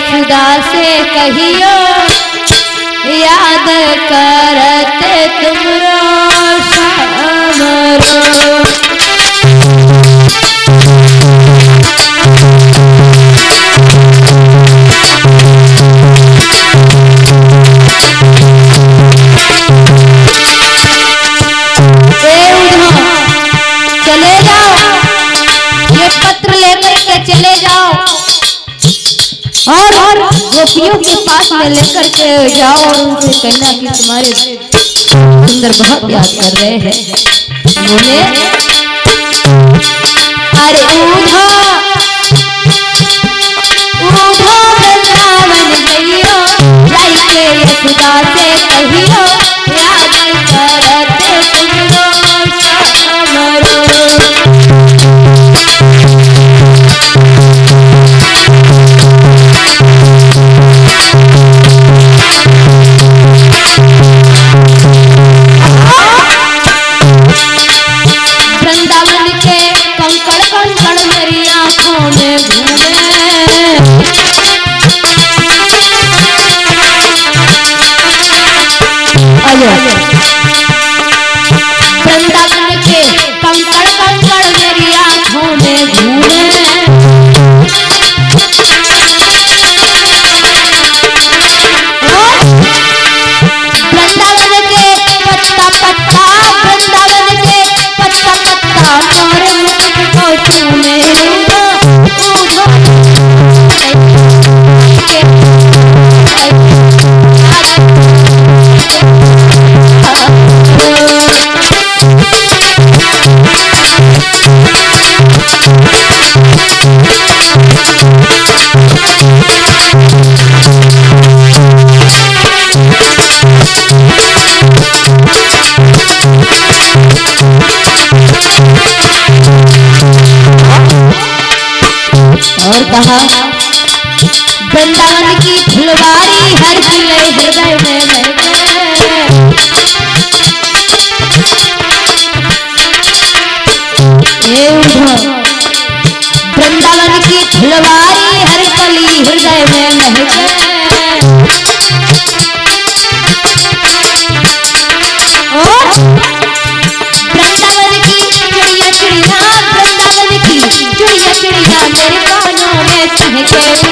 यशोदा से कहियो याद करते तुमरो श्यामरो। चले जाओ, ये पत्र लेकर के चले जाओ और गोपियों के पास में लेकर के जाओ और उनसे कहना कि तुम्हारे सुंदर बहुत याद कर रहे हैं। बोले अरे ऊधा ऊधा वृंदावन गइयो जाइके यशोदा से कहियो याद करते तुमरो श्यामरो। वृंदावन के कंकड़ कंकड़ मेरी आंखों में घूमे। वृंदावन के पत्ता पत्ता वृंदावन के पत्ता पत्ता मोरे मुख को चूमे। और कहा वृंदावन की फुलवारी हर खिले हृदय में वृंदावन की फुलवारी हर कली हृदय में महके। वृंदावन की चिड़िया चिड़िया वृंदावन की चिड़िया चिड़िया मेरे कानों में चहके।